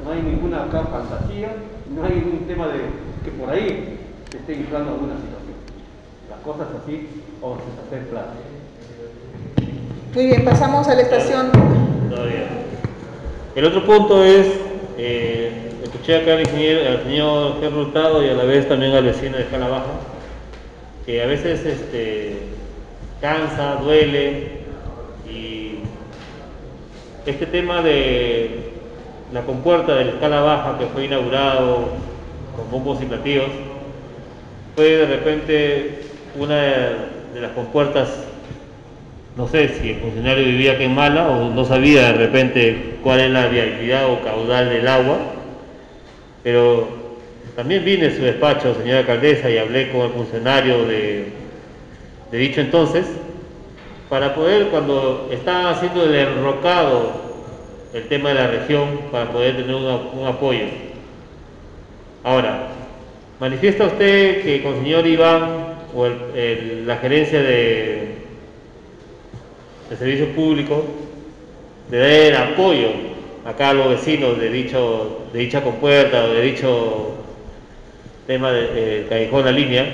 no hay ninguna acá fantasía, no hay ningún tema de que por ahí se esté inflando alguna situación. Las cosas así vamos a hacer plata. Muy bien, pasamos a la estación. Todavía. El otro punto es, escuché acá al señor Gerardo Hurtado y a la vez también al vecino de Escala Baja, que a veces cansa, duele, y este tema de la compuerta de la Escala Baja que fue inaugurado con bombos y platillos, fue de repente una de las compuertas. No sé si el funcionario vivía aquí en Mala o no sabía de repente cuál es la viabilidad o caudal del agua, pero también vine a su despacho, señora alcaldesa, y hablé con el funcionario de dicho entonces, para poder, cuando estaban haciendo el enrocado, el tema de la región, para poder tener un apoyo. Ahora, manifiesta usted que con el señor Iván o la gerencia de servicios públicos de dar apoyo acá a los vecinos de dicha compuerta o de dicho tema de callejón La Línea,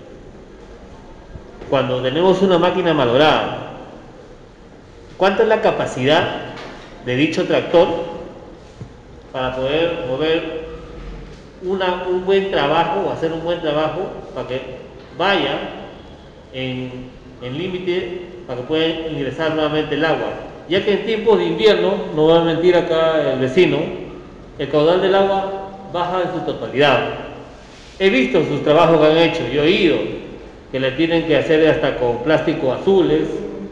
cuando tenemos una máquina malograda. ¿Cuánta es la capacidad de dicho tractor para poder mover un buen trabajo o hacer un buen trabajo para que vaya en límite, para que pueda ingresar nuevamente el agua? Ya que en tiempos de invierno, no va a mentir acá el vecino, el caudal del agua baja en su totalidad. He visto sus trabajos que han hecho, yo he oído que le tienen que hacer hasta con plásticos azules,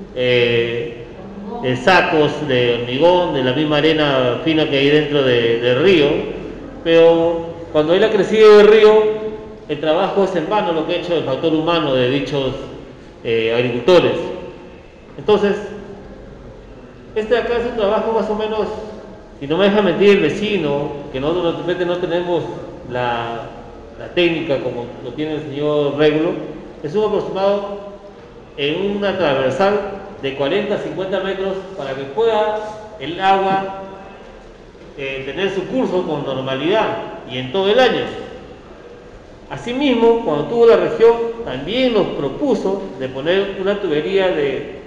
sacos de hormigón, de la misma arena fina que hay dentro del río, pero cuando él ha crecido el río, el trabajo es en vano lo que ha hecho el factor humano de dichos agricultores. Entonces, este acá es un trabajo más o menos, si no me deja mentir el vecino, que nosotros no tenemos la técnica como lo tiene el señor Régulo, es un aproximado en una transversal de 40 a 50 metros para que pueda el agua tener su curso con normalidad y en todo el año. Asimismo, cuando tuvo la región, también nos propuso de poner una tubería de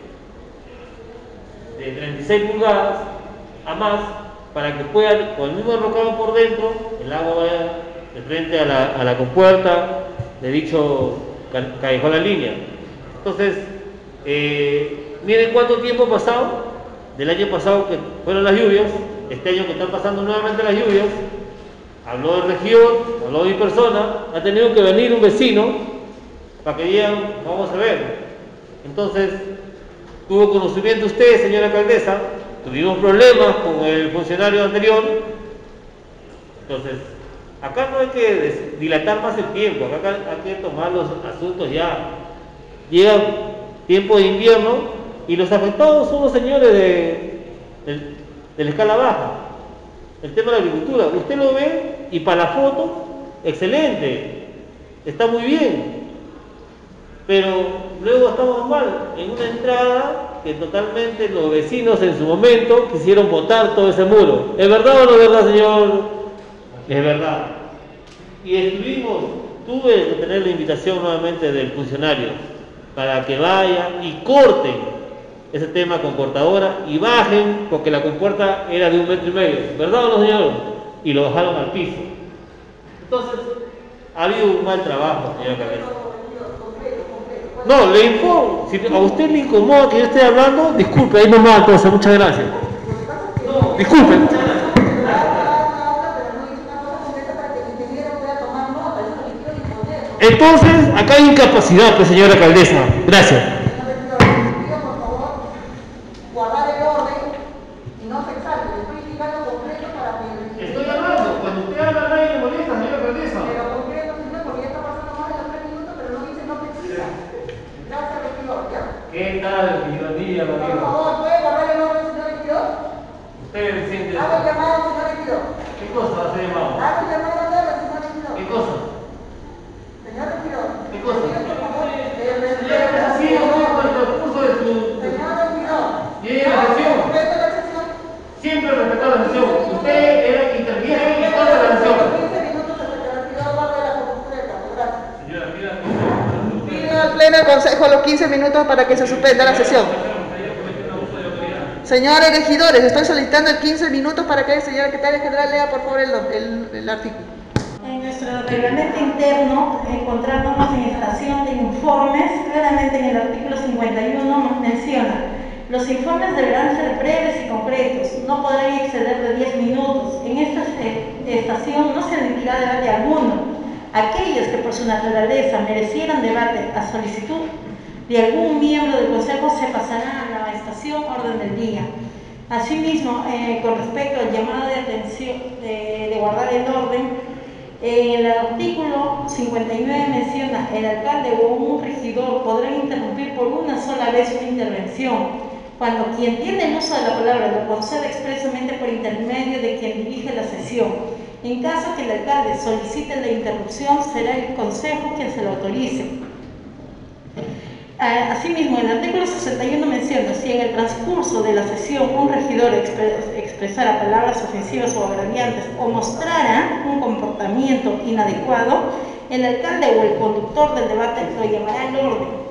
36 pulgadas a más para que pueda, con el mismo enrocado por dentro, el agua vaya de frente a la compuerta de dicho callejón La Línea. Entonces, miren cuánto tiempo ha pasado, del año pasado que fueron las lluvias, este año que están pasando nuevamente las lluvias. Habló de región, habló de mi persona, ha tenido que venir un vecino para que digan, vamos a ver. Entonces, tuvo conocimiento usted, señora alcaldesa, tuvimos problemas con el funcionario anterior. Entonces, acá no hay que dilatar más el tiempo, acá hay que tomar los asuntos ya. Llega tiempo de invierno y los afectados son los señores de la Escala Baja. El tema de la agricultura, usted lo ve y para la foto, excelente, está muy bien, pero luego estamos mal en una entrada que totalmente los vecinos en su momento quisieron botar todo ese muro. ¿Es verdad o no es verdad, señor? Es verdad. Y tuve que tener la invitación nuevamente del funcionario para que vayan y corten ese tema con cortadora y bajen, porque la compuerta era de 1,5 metros, ¿verdad o no, señor? Y lo bajaron al piso. Entonces, ha habido un mal trabajo, señora alcaldesa. No, le informo, si a usted le incomoda que yo esté hablando, disculpe, ahí nomás, entonces, muchas gracias. No, disculpe, muchas gracias. Entonces, acá hay incapacidad, pues, señora alcaldesa. Gracias. ¿Qué tal? Buen día, por favor, ¿puede guardar el nombre del señor regidor? Usted siente. Hago llamado al señor regidor. ¿Qué cosa va a ser llamado? Hago llamado al señor regidor. ¿Qué cosa? Señor regidor. ¿Qué cosa? Por favor, señor, es así, con el recurso de su. Señor regidor. ¿Tiene la sesión? ¿Respeta la sesión? Siempre respetado la sesión. Usted era que interviene al Consejo los 15 minutos para que se suspenda la sesión. Señores regidores, estoy solicitando el 15 minutos para que el señor secretario general lea por favor el artículo. En nuestro reglamento interno encontramos en estación de informes, claramente en el artículo 51 menciona: los informes deberán ser breves y concretos, no podrán exceder de 10 minutos. En esta estación no se admitirá debate alguno. Aquellos que por su naturaleza merecieran debate a solicitud de algún miembro del Consejo se pasarán a la estación orden del día. Asimismo, con respecto al llamado de atención de guardar el orden, el artículo 59 menciona: el alcalde o un regidor podrán interrumpir por una sola vez una intervención, cuando quien tiene el uso de la palabra lo concede expresamente por intermedio de quien dirige la sesión. En caso que el alcalde solicite la interrupción, será el Consejo quien se lo autorice. Asimismo, el artículo 61 menciona: si en el transcurso de la sesión un regidor expresara palabras ofensivas o agraviantes o mostrara un comportamiento inadecuado, el alcalde o el conductor del debate lo llamará al orden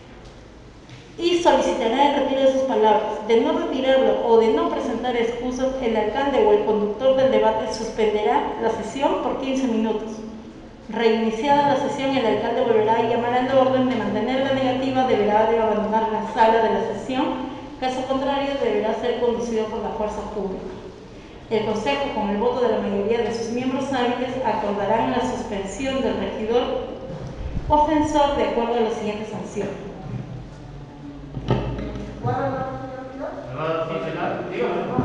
y solicitará el retiro de sus palabras. De no retirarlo o de no presentar excusas, el alcalde o el conductor del debate suspenderá la sesión por 15 minutos. Reiniciada la sesión, el alcalde volverá a llamar al orden. De mantener la negativa, deberá de abandonar la sala de la sesión. Caso contrario, deberá ser conducido por la fuerza pública. El Consejo, con el voto de la mayoría de sus miembros hábiles, acordarán la suspensión del regidor ofensor de acuerdo a las siguientes sanciones. ¿Me va a funcionar? Dígame.